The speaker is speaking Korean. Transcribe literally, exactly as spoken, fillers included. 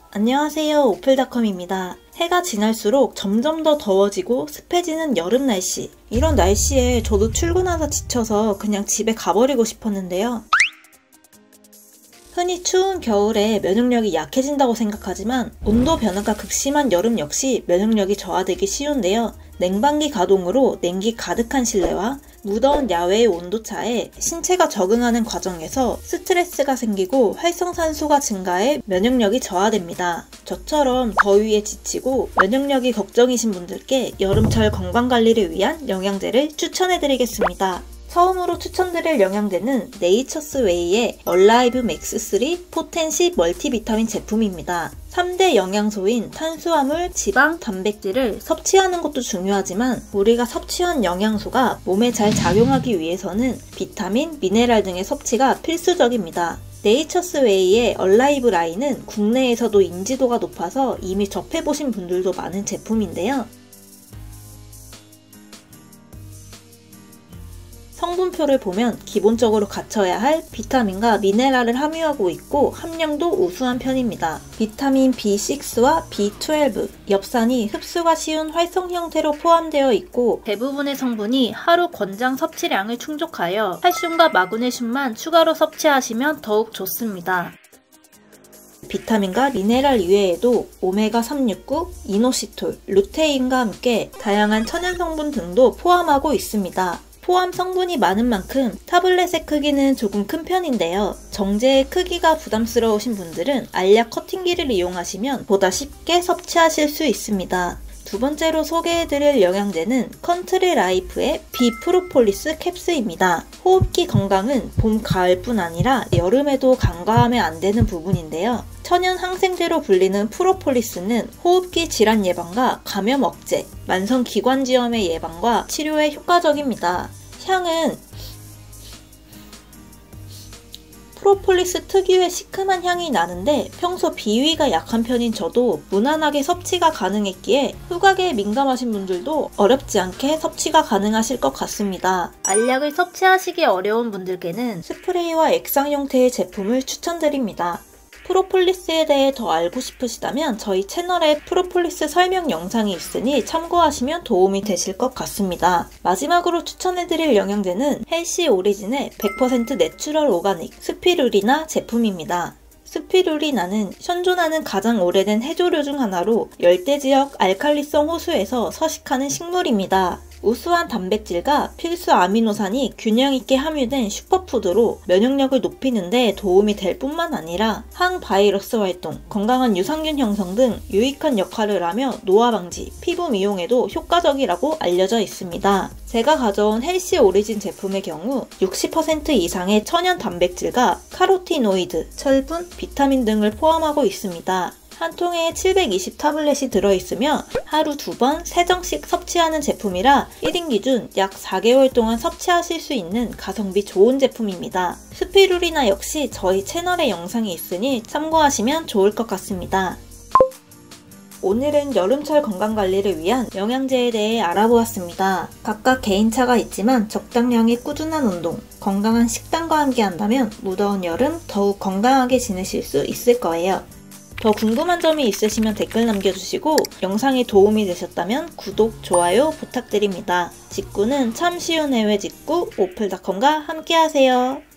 안녕하세요, 오플닷컴입니다. 해가 지날수록 점점 더 더워지고 습해지는 여름 날씨. 이런 날씨에 저도 출근하다 지쳐서 그냥 집에 가버리고 싶었는데요. 흔히 추운 겨울에 면역력이 약해진다고 생각하지만 온도 변화가 극심한 여름 역시 면역력이 저하되기 쉬운데요. 냉방기 가동으로 냉기 가득한 실내와 무더운 야외의 온도차에 신체가 적응하는 과정에서 스트레스가 생기고 활성산소가 증가해 면역력이 저하됩니다. 저처럼 더위에 지치고 면역력이 걱정이신 분들께 여름철 건강관리를 위한 영양제를 추천해드리겠습니다. 처음으로 추천드릴 영양제는 네이처스웨이의 얼라이브 맥스 쓰리 포텐시 멀티비타민 제품입니다. 삼 대 영양소인 탄수화물, 지방, 단백질을 섭취하는 것도 중요하지만 우리가 섭취한 영양소가 몸에 잘 작용하기 위해서는 비타민, 미네랄 등의 섭취가 필수적입니다. 네이처스웨이의 얼라이브 라인은 국내에서도 인지도가 높아서 이미 접해보신 분들도 많은 제품인데요. 성분표를 보면 기본적으로 갖춰야 할 비타민과 미네랄을 함유하고 있고 함량도 우수한 편입니다. 비타민 비 식스와 비 트웰브, 엽산이 흡수가 쉬운 활성 형태로 포함되어 있고 대부분의 성분이 하루 권장 섭취량을 충족하여 칼슘과 마그네슘만 추가로 섭취하시면 더욱 좋습니다. 비타민과 미네랄 이외에도 오메가 삼백육십구, 이노시톨, 루테인과 함께 다양한 천연 성분 등도 포함하고 있습니다. 포함 성분이 많은 만큼 타블렛의 크기는 조금 큰 편인데요. 정제의 크기가 부담스러우신 분들은 알약 커팅기를 이용하시면 보다 쉽게 섭취하실 수 있습니다. 두 번째로 소개해드릴 영양제는 컨트리라이프의 비프로폴리스 캡스입니다. 호흡기 건강은 봄, 가을뿐 아니라 여름에도 간과하면 안 되는 부분인데요. 천연 항생제로 불리는 프로폴리스는 호흡기 질환 예방과 감염 억제, 만성기관지염의 예방과 치료에 효과적입니다. 향은 프로폴리스 특유의 시큼한 향이 나는데 평소 비위가 약한 편인 저도 무난하게 섭취가 가능했기에 후각에 민감하신 분들도 어렵지 않게 섭취가 가능하실 것 같습니다. 알약을 섭취하시기 어려운 분들께는 스프레이와 액상 형태의 제품을 추천드립니다. 프로폴리스에 대해 더 알고 싶으시다면 저희 채널에 프로폴리스 설명 영상이 있으니 참고하시면 도움이 되실 것 같습니다. 마지막으로 추천해드릴 영양제는 헬시 오리진의 백 퍼센트 내추럴 오가닉 스피루리나 제품입니다. 스피루리나는 현존하는 가장 오래된 해조류 중 하나로 열대지역 알칼리성 호수에서 서식하는 식물입니다. 우수한 단백질과 필수 아미노산이 균형 있게 함유된 슈퍼푸드로 면역력을 높이는 데 도움이 될 뿐만 아니라 항바이러스 활동, 건강한 유산균 형성 등 유익한 역할을 하며 노화 방지, 피부 미용에도 효과적이라고 알려져 있습니다. 제가 가져온 헬시 오리진 제품의 경우 육십 퍼센트 이상의 천연 단백질과 카로티노이드, 철분, 비타민 등을 포함하고 있습니다. 한 통에 칠백이십 타블렛이 들어있으며 하루 두 번, 세 정씩 섭취하는 제품이라 일 인 기준 약 사 개월 동안 섭취하실 수 있는 가성비 좋은 제품입니다. 스피루리나 역시 저희 채널에 영상이 있으니 참고하시면 좋을 것 같습니다. 오늘은 여름철 건강관리를 위한 영양제에 대해 알아보았습니다. 각각 개인차가 있지만 적당량의 꾸준한 운동, 건강한 식단과 함께 한다면 무더운 여름 더욱 건강하게 지내실 수 있을 거예요. 더 궁금한 점이 있으시면 댓글 남겨주시고 영상이 도움이 되셨다면 구독, 좋아요 부탁드립니다. 직구는 참 쉬운 해외 직구 오플닷컴과 함께하세요.